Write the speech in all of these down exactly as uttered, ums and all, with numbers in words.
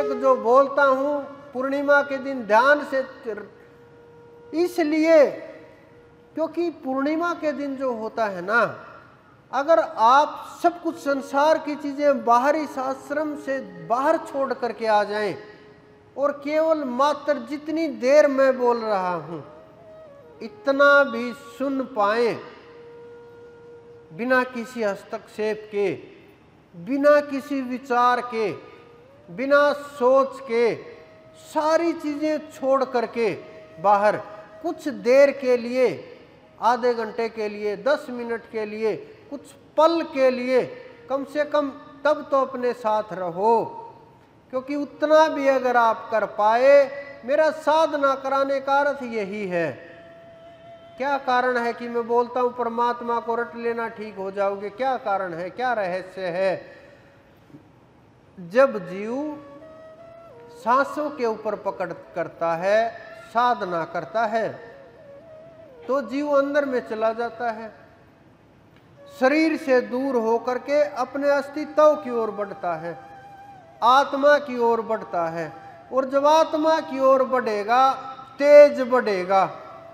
एक जो बोलता हूँ पूर्णिमा के दिन ध्यान से, इसलिए क्योंकि पूर्णिमा के दिन जो होता है ना, अगर आप सब कुछ संसार की चीजें बाहरी आश्रम से बाहर छोड़ करके आ जाएं और केवल मात्र जितनी देर मैं बोल रहा हूं इतना भी सुन पाए, बिना किसी हस्तक्षेप के, बिना किसी विचार के, बिना सोच के, सारी चीजें छोड़ करके बाहर कुछ देर के लिए, आधे घंटे के लिए, दस मिनट के लिए, कुछ पल के लिए कम से कम तब तो अपने साथ रहो। क्योंकि उतना भी अगर आप कर पाए, मेरा साधना कराने का अर्थ यही है। क्या कारण है कि मैं बोलता हूं परमात्मा को रट लेना ठीक हो जाओगे? क्या कारण है, क्या रहस्य है? जब जीव सांसों के ऊपर पकड़ करता है, साधना करता है, तो जीव अंदर में चला जाता है, शरीर से दूर होकर के अपने अस्तित्व की ओर बढ़ता है, आत्मा की ओर बढ़ता है। और जब आत्मा की ओर बढ़ेगा तेज बढ़ेगा,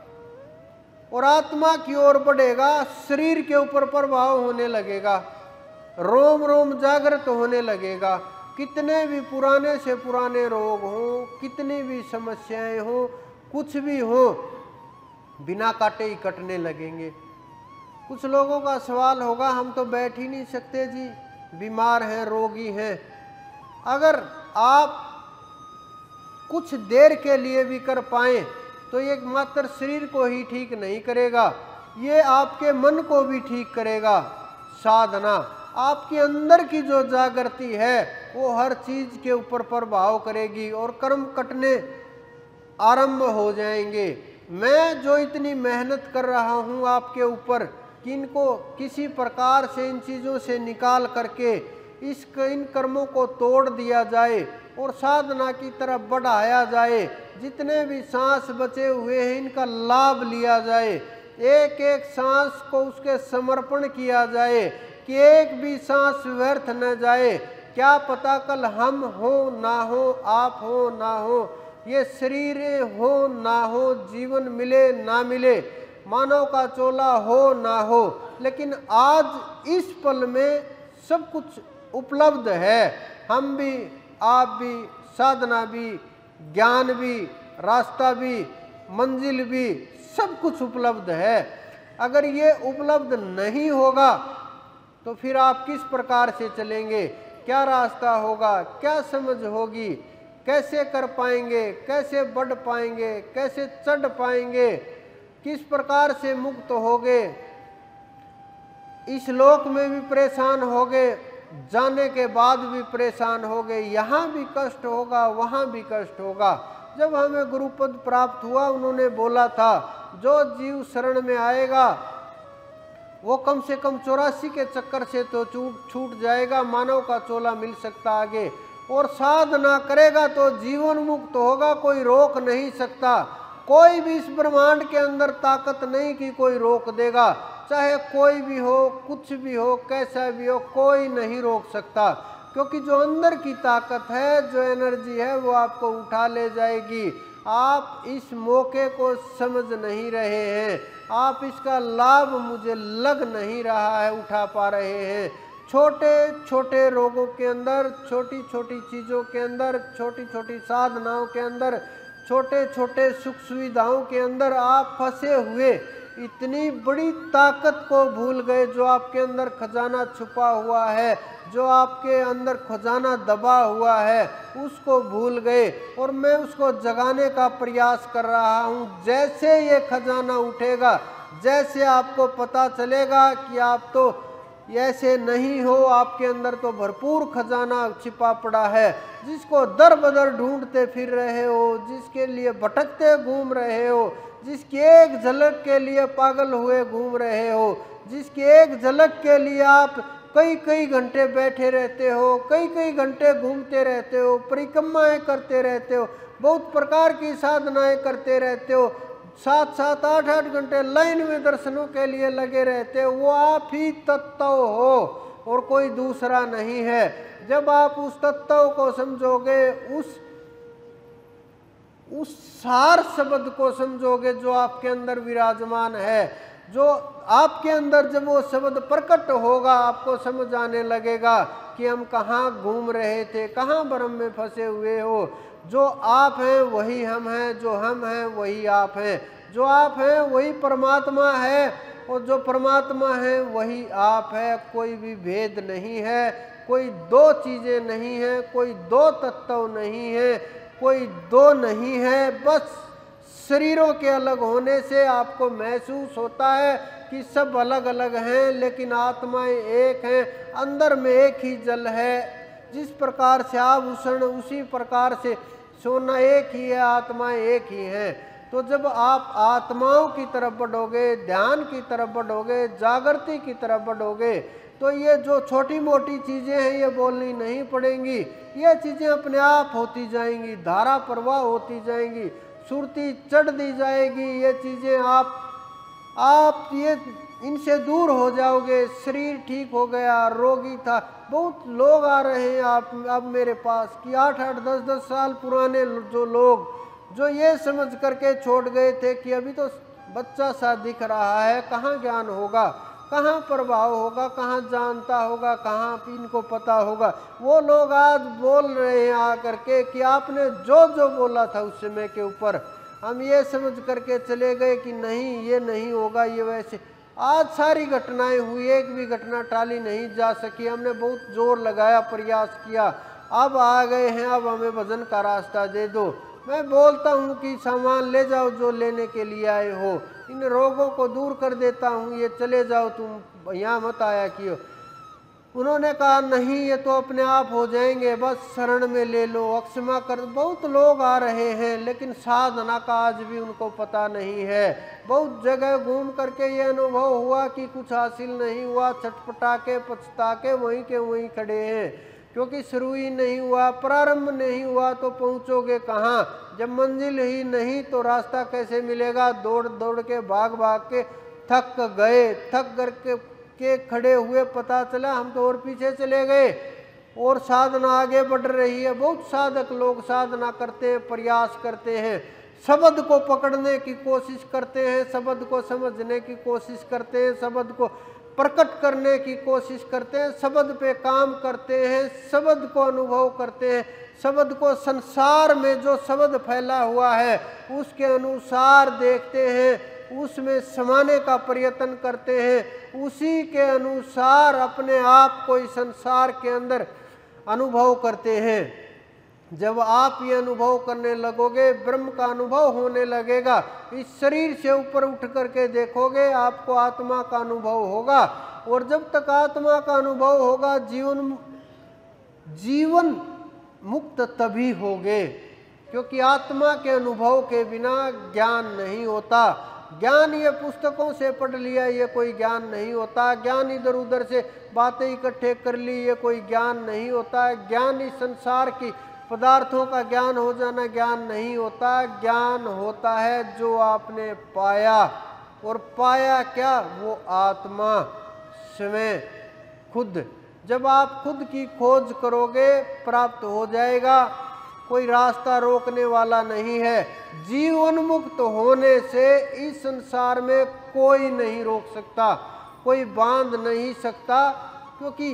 और आत्मा की ओर बढ़ेगा शरीर के ऊपर प्रभाव होने लगेगा, रोम रोम जागृत होने लगेगा। कितने भी पुराने से पुराने रोग हों, कितनी भी समस्याएं हों, कुछ भी हो, बिना काटे ही कटने लगेंगे। कुछ लोगों का सवाल होगा, हम तो बैठ ही नहीं सकते जी, बीमार हैं, रोगी हैं। अगर आप कुछ देर के लिए भी कर पाएं तो ये मात्र शरीर को ही ठीक नहीं करेगा, ये आपके मन को भी ठीक करेगा। साधना आपके अंदर की जो जागृति है वो हर चीज के ऊपर प्रभाव करेगी और कर्म कटने आरंभ हो जाएंगे। मैं जो इतनी मेहनत कर रहा हूँ आपके ऊपर कि इनको किसी प्रकार से, इन चीज़ों से निकाल करके इस इन कर्मों को तोड़ दिया जाए और साधना की तरफ बढ़ाया जाए, जितने भी सांस बचे हुए हैं इनका लाभ लिया जाए, एक एक सांस को उसके समर्पण किया जाए कि एक भी सांस व्यर्थ न जाए। क्या पता कल हम हो ना हो, आप हो ना हो, ये शरीर हो ना हो, जीवन मिले ना मिले, मानव का चोला हो ना हो, लेकिन आज इस पल में सब कुछ उपलब्ध है। हम भी, आप भी, साधना भी, ज्ञान भी, रास्ता भी, मंजिल भी, सब कुछ उपलब्ध है। अगर ये उपलब्ध नहीं होगा तो फिर आप किस प्रकार से चलेंगे? क्या रास्ता होगा? क्या समझ होगी? कैसे कर पाएंगे? कैसे बढ़ पाएंगे? कैसे चढ़ पाएंगे? किस प्रकार से मुक्त होगे? इस लोक में भी परेशान होगे, जाने के बाद भी परेशान होगे, यहाँ भी कष्ट होगा, वहाँ भी कष्ट होगा। जब हमें गुरुपद प्राप्त हुआ, उन्होंने बोला था जो जीव शरण में आएगा वो कम से कम चौरासी के चक्कर से तो छूट छूट जाएगा, मानव का चोला मिल सकता आगे, और साधना करेगा तो जीवन मुक्त होगा, कोई रोक नहीं सकता। कोई भी इस ब्रह्मांड के अंदर ताकत नहीं कि कोई रोक देगा, चाहे कोई भी हो, कुछ भी हो, कैसा भी हो, कोई नहीं रोक सकता। क्योंकि जो अंदर की ताकत है, जो एनर्जी है, वो आपको उठा ले जाएगी। आप इस मौके को समझ नहीं रहे हैं, आप इसका लाभ मुझे लग नहीं रहा है उठा पा रहे हैं। छोटे छोटे रोगों के अंदर, छोटी छोटी चीज़ों के अंदर, छोटी छोटी साधनाओं के अंदर, छोटे छोटे सुख सुविधाओं के अंदर आप फंसे हुए इतनी बड़ी ताकत को भूल गए। जो आपके अंदर खजाना छुपा हुआ है, जो आपके अंदर खजाना दबा हुआ है, उसको भूल गए। और मैं उसको जगाने का प्रयास कर रहा हूँ। जैसे ये खजाना उठेगा, जैसे आपको पता चलेगा कि आप तो ऐसे नहीं हो, आपके अंदर तो भरपूर खजाना छिपा पड़ा है, जिसको दर बदर ढूंढते फिर रहे हो, जिसके लिए भटकते घूम रहे हो, जिसकी एक झलक के लिए पागल हुए घूम रहे हो, जिसकी एक झलक के लिए आप कई कई घंटे बैठे रहते हो, कई कई घंटे घूमते रहते हो, परिक्रमाएं करते रहते हो, बहुत प्रकार की साधनाएं करते रहते हो, सात सात आठ आठ घंटे लाइन में दर्शनों के लिए लगे रहते हो। वो आप ही तत्व हो, और कोई दूसरा नहीं है। जब आप उस तत्व को समझोगे, उस उस सार शब्द को समझोगे जो आपके अंदर विराजमान है, जो आपके अंदर जब वो शब्द प्रकट होगा, आपको समझ आने लगेगा कि हम कहाँ घूम रहे थे, कहाँ भ्रम में फंसे हुए हो। जो आप हैं वही हम हैं, जो हम हैं वही आप हैं, जो आप हैं वही परमात्मा है, और जो परमात्मा है वही आप है। कोई भी भेद नहीं है, कोई दो चीज़ें नहीं है, कोई दो तत्व नहीं है, कोई दो नहीं है। बस शरीरों के अलग होने से आपको महसूस होता है कि सब अलग अलग हैं, लेकिन आत्माएं एक हैं। अंदर में एक ही जल है। जिस प्रकार से आभूषण, उसी प्रकार से सोना एक ही है, आत्माएं एक ही हैं। तो जब आप आत्माओं की तरफ बढ़ोगे, ध्यान की तरफ बढ़ोगे, जागृति की तरफ बढ़ोगे, तो ये जो छोटी मोटी चीज़ें हैं ये बोलनी नहीं पड़ेंगी। ये चीज़ें अपने आप होती जाएंगी, धारा प्रवाह होती जाएंगी, सुरती चढ़ दी जाएगी। ये चीज़ें आप आप ये इनसे दूर हो जाओगे। शरीर ठीक हो गया, रोगी था, बहुत लोग आ रहे हैं आप अब मेरे पास कि आठ आठ दस दस साल पुराने जो लोग जो ये समझ करके छोड़ गए थे कि अभी तो बच्चा सा दिख रहा है, कहाँ ज्ञान होगा, कहाँ प्रभाव होगा, कहाँ जानता होगा, कहाँ इनको पता होगा। वो लोग आज बोल रहे हैं आकर के कि आपने जो जो बोला था उस समय के ऊपर हम ये समझ करके चले गए कि नहीं, ये नहीं होगा, ये वैसे। आज सारी घटनाएं हुई, एक भी घटना टाली नहीं जा सकी। हमने बहुत जोर लगाया, प्रयास किया, अब आ गए हैं, अब हमें भजन का रास्ता दे दो। मैं बोलता हूँ कि सामान ले जाओ जो लेने के लिए आए हो, इन रोगों को दूर कर देता हूँ, ये चले जाओ, तुम यहाँ मत आया कियो। उन्होंने कहा नहीं, ये तो अपने आप हो जाएंगे, बस शरण में ले लो, अक्षमा कर। बहुत लोग आ रहे हैं, लेकिन साधना का आज भी उनको पता नहीं है। बहुत जगह घूम करके ये अनुभव हुआ कि कुछ हासिल नहीं हुआ, छटपटा के पछता के वहीं के वहीं खड़े हैं, क्योंकि शुरू ही नहीं हुआ, प्रारंभ नहीं हुआ तो पहुंचोगे कहाँ। जब मंजिल ही नहीं तो रास्ता कैसे मिलेगा। दौड़ दौड़ के भाग भाग के थक गए, थक करके के खड़े हुए, पता चला हम तो और पीछे चले गए, और साधना आगे बढ़ रही है। बहुत साधक लोग साधना करते हैं, प्रयास करते हैं, शब्द को पकड़ने की कोशिश करते हैं, शब्द को समझने की कोशिश करते हैं, शब्द को प्रकट करने की कोशिश करते हैं, शब्द पे काम करते हैं, शब्द को अनुभव करते हैं, शब्द को संसार में जो शब्द फैला हुआ है उसके अनुसार देखते हैं, उसमें समाने का प्रयत्न करते हैं, उसी के अनुसार अपने आप को इस संसार के अंदर अनुभव करते हैं। जब आप ये अनुभव करने लगोगे, ब्रह्म का अनुभव होने लगेगा, इस शरीर से ऊपर उठ करके देखोगे, आपको आत्मा का अनुभव होगा। और जब तक आत्मा का अनुभव होगा, जीवन जीवन मुक्त तभी होगे, क्योंकि आत्मा के अनुभव के बिना ज्ञान नहीं होता। ज्ञान ये पुस्तकों से पढ़ लिया ये कोई ज्ञान नहीं होता, ज्ञान इधर उधर से बातें इकट्ठे कर ली ये कोई ज्ञान नहीं होता, ज्ञान इस संसार की पदार्थों का ज्ञान हो जाना ज्ञान नहीं होता। ज्ञान होता है जो आपने पाया, और पाया क्या, वो आत्मा स्वयं खुद। जब आप खुद की खोज करोगे प्राप्त हो जाएगा, कोई रास्ता रोकने वाला नहीं है। जीवन मुक्त होने से इस संसार में कोई नहीं रोक सकता, कोई बांध नहीं सकता। क्योंकि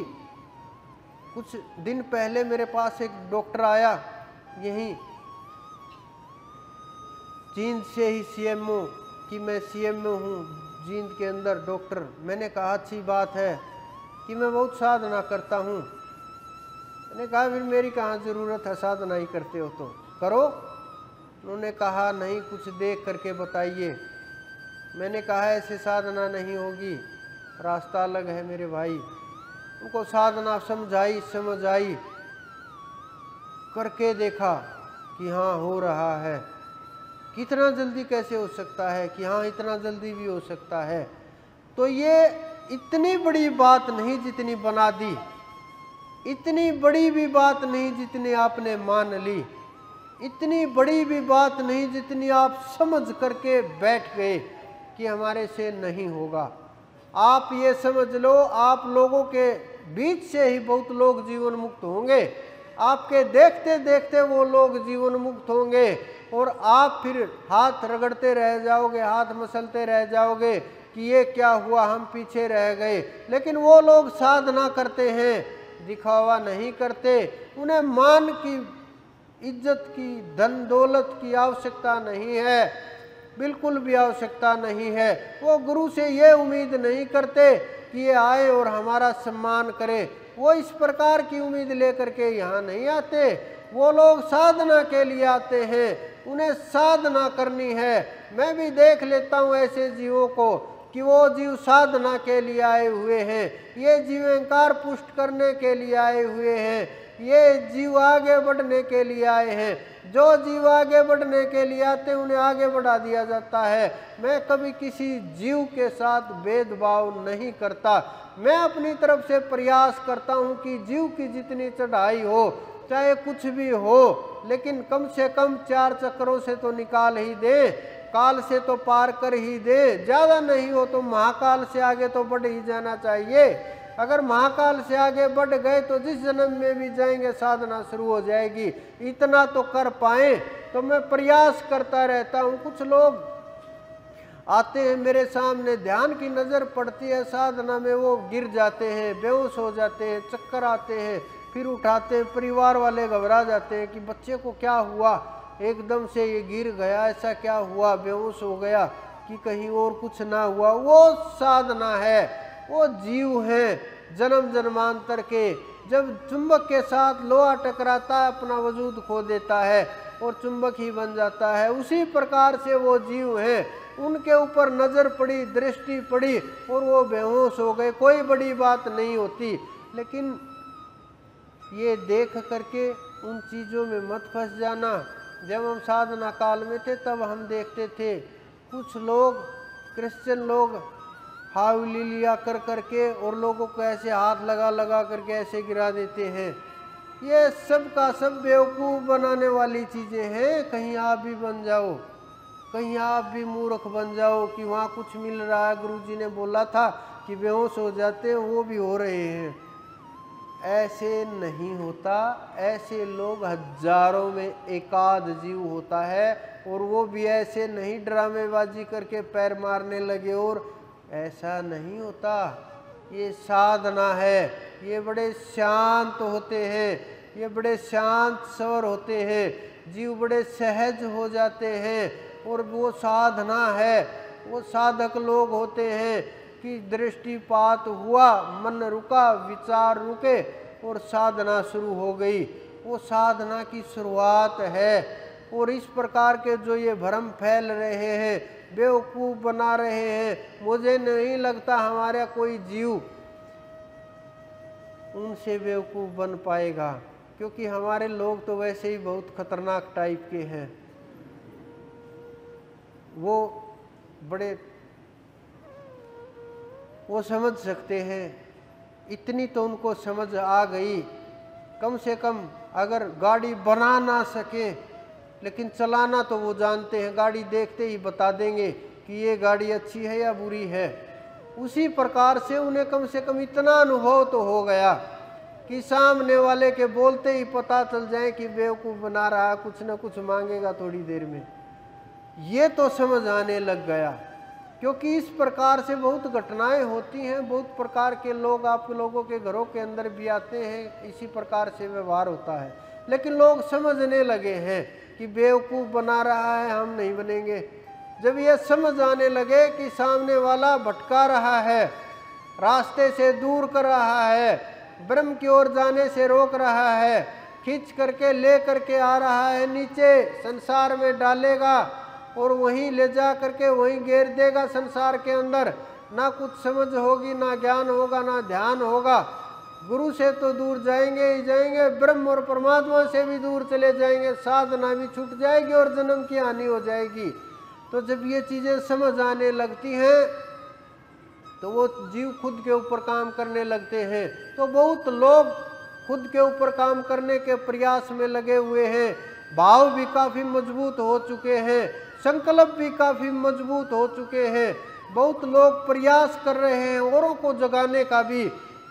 कुछ दिन पहले मेरे पास एक डॉक्टर आया, यहीं जींद से ही सीएमओ कि मैं सीएमओ हूँ जींद के अंदर डॉक्टर। मैंने कहा अच्छी बात है कि मैं बहुत साधना करता हूँ। मैंने कहा फिर मेरी कहाँ ज़रूरत है, साधना ही करते हो तो करो। उन्होंने कहा नहीं, कुछ देख करके बताइए। मैंने कहा ऐसे साधना नहीं होगी, रास्ता अलग है मेरे भाई। उनको साधना समझाई, समझ आई, करके देखा कि हाँ हो रहा है। कितना जल्दी कैसे हो सकता है कि हाँ इतना जल्दी भी हो सकता है। तो ये इतनी बड़ी बात नहीं जितनी बना दी, इतनी बड़ी भी बात नहीं जितनी आपने मान ली, इतनी बड़ी भी बात नहीं जितनी आप समझ करके बैठ गए कि हमारे से नहीं होगा। आप ये समझ लो, आप लोगों के बीच से ही बहुत लोग जीवन मुक्त होंगे, आपके देखते देखते वो लोग जीवन मुक्त होंगे और आप फिर हाथ रगड़ते रह जाओगे, हाथ मसलते रह जाओगे कि ये क्या हुआ, हम पीछे रह गए। लेकिन वो लोग साधना करते हैं, दिखावा नहीं करते। उन्हें मान की, इज्जत की, धन दौलत की आवश्यकता नहीं है, बिल्कुल भी आवश्यकता नहीं है। वो गुरु से ये उम्मीद नहीं करते कि ये आए और हमारा सम्मान करे, वो इस प्रकार की उम्मीद लेकर के यहाँ नहीं आते। वो लोग साधना के लिए आते हैं, उन्हें साधना करनी है। मैं भी देख लेता हूँ ऐसे जीवों को कि वो जीव साधना के लिए आए हुए हैं, ये जीव अहंकार पुष्ट करने के लिए आए हुए हैं, ये जीव आगे बढ़ने के लिए आए हैं। जो जीव आगे बढ़ने के लिए आते हैं उन्हें आगे बढ़ा दिया जाता है। मैं कभी किसी जीव के साथ भेदभाव नहीं करता, मैं अपनी तरफ से प्रयास करता हूं कि जीव की जितनी चढ़ाई हो, चाहे कुछ भी हो, लेकिन कम से कम चार चक्रों से तो निकाल ही दे, काल से तो पार कर ही दे, ज़्यादा नहीं हो तो महाकाल से आगे तो बढ़ ही जाना चाहिए। अगर महाकाल से आगे बढ़ गए तो जिस जन्म में भी जाएंगे साधना शुरू हो जाएगी। इतना तो कर पाए तो मैं प्रयास करता रहता हूँ। कुछ लोग आते हैं मेरे सामने, ध्यान की नज़र पड़ती है साधना में, वो गिर जाते हैं, बेहोश हो जाते हैं, चक्कर आते हैं, फिर उठाते हैं। परिवार वाले घबरा जाते हैं कि बच्चे को क्या हुआ, एकदम से ये गिर गया, ऐसा क्या हुआ, बेहोश हो गया कि कहीं और कुछ ना हुआ। वो साधना है, वो जीव है जन्म जन्मांतर के। जब चुंबक के साथ लोहा टकराता है अपना वजूद खो देता है और चुंबक ही बन जाता है, उसी प्रकार से वो जीव हैं। उनके ऊपर नज़र पड़ी, दृष्टि पड़ी और वो बेहोश हो गए, कोई बड़ी बात नहीं होती। लेकिन ये देख करके उन चीज़ों में मत फंस जाना। जब हम साधना काल में थे तब हम देखते थे कुछ लोग, क्रिश्चियन लोग हावली लिया कर करके और लोगों को ऐसे हाथ लगा लगा करके ऐसे गिरा देते हैं। ये सब का सब बेवकूफ़ बनाने वाली चीज़ें हैं। कहीं आप भी बन जाओ, कहीं आप भी मूर्ख बन जाओ कि वहाँ कुछ मिल रहा है, गुरुजी ने बोला था कि बेहोश हो जाते हैं, वो भी हो रहे हैं। ऐसे नहीं होता। ऐसे लोग हजारों में एकाध जीव होता है, और वो भी ऐसे नहीं ड्रामेबाजी करके पैर मारने लगे, और ऐसा नहीं होता। ये साधना है, ये बड़े शांत होते हैं, ये बड़े शांत स्वर होते हैं, जीव बड़े सहज हो जाते हैं। और वो साधना है, वो साधक लोग होते हैं कि दृष्टिपात हुआ, मन रुका, विचार रुके और साधना शुरू हो गई। वो साधना की शुरुआत है। और इस प्रकार के जो ये भ्रम फैल रहे हैं, बेवकूफ़ बना रहे हैं, मुझे नहीं लगता हमारा कोई जीव उनसे बेवकूफ़ बन पाएगा, क्योंकि हमारे लोग तो वैसे ही बहुत खतरनाक टाइप के हैं। वो बड़े, वो समझ सकते हैं, इतनी तो उनको समझ आ गई, कम से कम अगर गाड़ी बना ना सके लेकिन चलाना तो वो जानते हैं। गाड़ी देखते ही बता देंगे कि ये गाड़ी अच्छी है या बुरी है। उसी प्रकार से उन्हें कम से कम इतना अनुभव तो हो गया कि सामने वाले के बोलते ही पता चल जाए कि बेवकूफ़ बना रहा है, कुछ ना कुछ मांगेगा थोड़ी देर में। ये तो समझ आने लग गया, क्योंकि इस प्रकार से बहुत घटनाएं होती हैं। बहुत प्रकार के लोग आप लोगों के घरों के अंदर भी आते हैं, इसी प्रकार से व्यवहार होता है। लेकिन लोग समझने लगे हैं कि बेवकूफ़ बना रहा है, हम नहीं बनेंगे। जब ये समझ आने लगे कि सामने वाला भटका रहा है, रास्ते से दूर कर रहा है, ब्रह्म की ओर जाने से रोक रहा है, खींच करके ले करके आ रहा है, नीचे संसार में डालेगा और वहीं ले जा करके वहीं घेर देगा संसार के अंदर। ना कुछ समझ होगी, ना ज्ञान होगा, ना ध्यान होगा। गुरु से तो दूर जाएंगे ही जाएंगे, ब्रह्म और परमात्मा से भी दूर चले जाएंगे, साधना भी छूट जाएगी और जन्म की हानि हो जाएगी। तो जब ये चीज़ें समझ आने लगती हैं तो वो जीव खुद के ऊपर काम करने लगते हैं। तो बहुत लोग खुद के ऊपर काम करने के प्रयास में लगे हुए हैं। भाव भी काफ़ी मजबूत हो चुके हैं, संकल्प भी काफ़ी मजबूत हो चुके हैं। बहुत लोग प्रयास कर रहे हैं औरों को जगाने का भी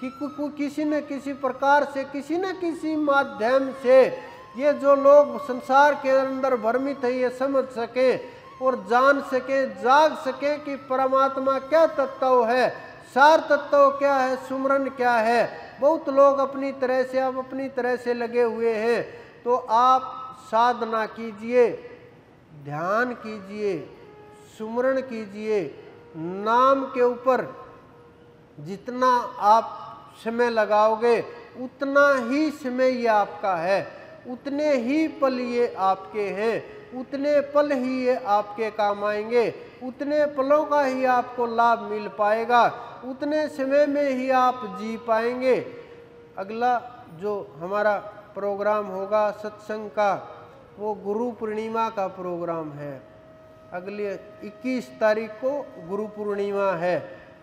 कि किसी न किसी प्रकार से, किसी न किसी माध्यम से ये जो लोग संसार के अंदर भ्रमित है ये समझ सके और जान सके, जाग सके कि परमात्मा क्या तत्व है, सार तत्व क्या है, सुमरन क्या है। बहुत लोग अपनी तरह से, अब अपनी तरह से लगे हुए हैं। तो आप साधना कीजिए, ध्यान कीजिए, सुमरण कीजिए, नाम के ऊपर जितना आप समय लगाओगे उतना ही समय ये आपका है, उतने ही पल ये आपके हैं, उतने पल ही ये आपके काम आएंगे, उतने पलों का ही आपको लाभ मिल पाएगा, उतने समय में ही आप जी पाएंगे। अगला जो हमारा प्रोग्राम होगा सत्संग का, वो गुरु पूर्णिमा का प्रोग्राम है। अगले इक्कीस तारीख को गुरु पूर्णिमा है।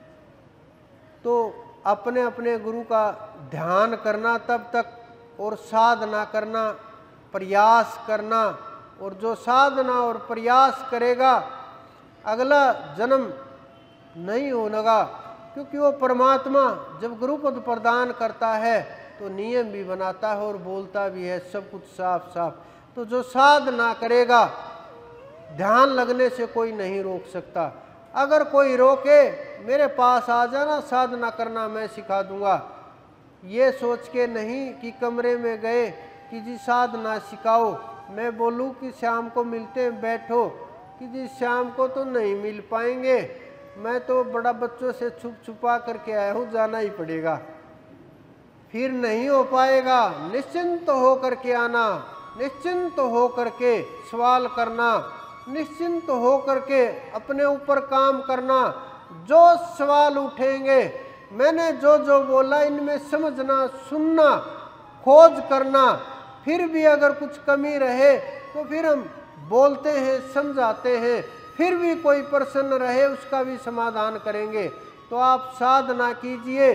तो अपने अपने गुरु का ध्यान करना तब तक, और साधना करना, प्रयास करना, और जो साधना और प्रयास करेगा अगला जन्म नहीं होगा, क्योंकि वो परमात्मा जब गुरुपद प्रदान करता है तो नियम भी बनाता है और बोलता भी है, सब कुछ साफ साफ। तो जो साधना करेगा, ध्यान लगने से कोई नहीं रोक सकता। अगर कोई रोके, मेरे पास आ जाना, साधना करना मैं सिखा दूंगा, ये सोच के नहीं कि कमरे में गए कि जी साधना सिखाओ, मैं बोलूं कि शाम को मिलते हैं, बैठो, कि जी शाम को तो नहीं मिल पाएंगे, मैं तो बड़ा बच्चों से छुप छुपा करके आया हूँ, जाना ही पड़ेगा, फिर नहीं हो पाएगा। निश्चिंत हो करके आना, निश्चिंत हो करके सवाल करना, निश्चिंत हो करके अपने ऊपर काम करना। जो सवाल उठेंगे, मैंने जो जो बोला इनमें समझना, सुनना, खोज करना, फिर भी अगर कुछ कमी रहे तो फिर हम बोलते हैं, समझाते हैं, फिर भी कोई प्रश्न रहे उसका भी समाधान करेंगे। तो आप साधना कीजिए,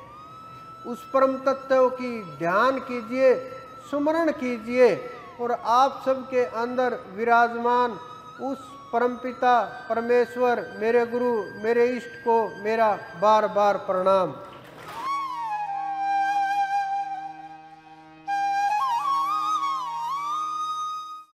उस परम तत्व की ध्यान कीजिए, सुमरण कीजिए, और आप सबके अंदर विराजमान उस परमपिता परमेश्वर, मेरे गुरु, मेरे इष्ट को मेरा बार बार प्रणाम।